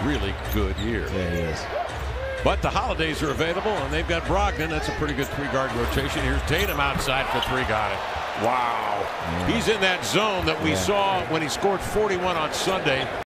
really good here. Yeah, he is. But the holidays are available, and they've got Brogdon. That's a pretty good three-guard rotation. Here's Tatum outside for three. Got it. Wow. Yeah. He's in that zone that we saw when he scored 41 on Sunday.